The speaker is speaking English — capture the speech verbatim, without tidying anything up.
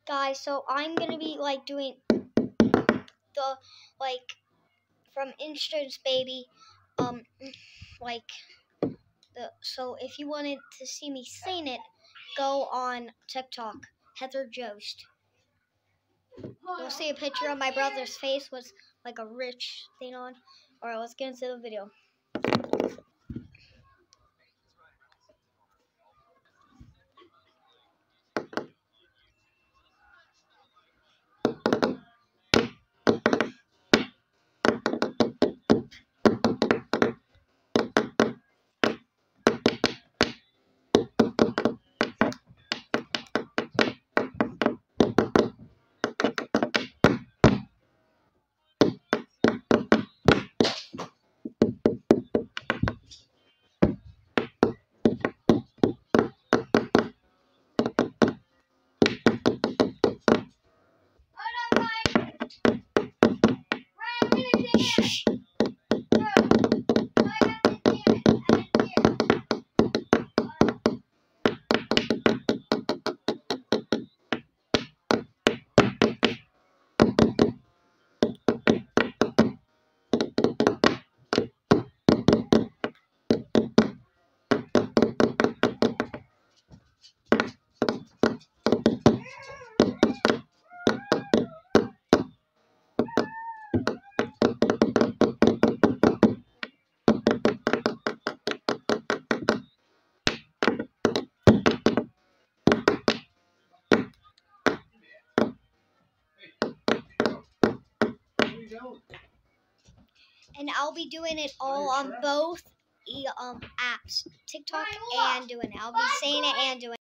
guys, so I'm gonna be like doing the like from Instance Baby, um, like the. So if you wanted to see me sing it, go on TikTok, Heather Jost. You'll see a picture of my brother's face with like a rich thing on. Alright, let's get into the video. And I'll be doing it all on both um apps, TikTok and doing it. I'll be saying it and doing it.